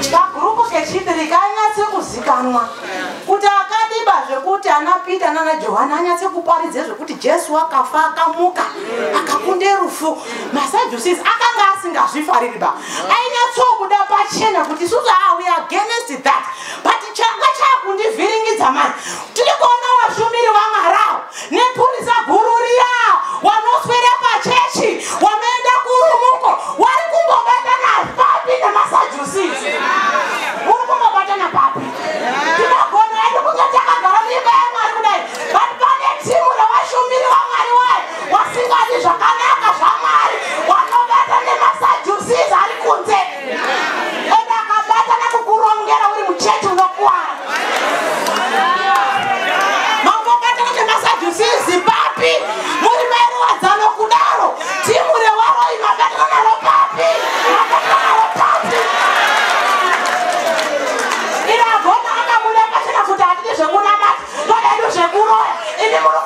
kagurupu kechipiri kanyatse kuzikanwa kuti akadiba zvekuti ana Peter nana Johana anyatse kuparidze zvekuti Jesu akafa akamuka akakunde rufu. Masadducees akanga asingazvifariri ba ainyatsobuda pachena kuti isusu we are against that, but changa chakundivhiringidza mani tiri kuona vashumiri vaMwari nepurisa guru riya vanoswera pachechi wameenda kurumuko vari kumbobatana papi nemasadducees. Uri kumbobatana papi? Tinogona hedu kunge takagara muimba yaMwari kudai, but pane timu revashumiri vaMwari waye vasingadi zvakanaka zvaMwari vanobata nemasadducees ari kunze. Ende akabatana kukurongera uri muchechi unokuwara. Mambobatana nemasadducees papi? Muri mairowadzano kudaro timu rewaro imabatana naro papi? Mabatana naro papi? Iragona akamuleka chena kuti hatidi zvekunamata toda hedu zvekuroya. Ini muri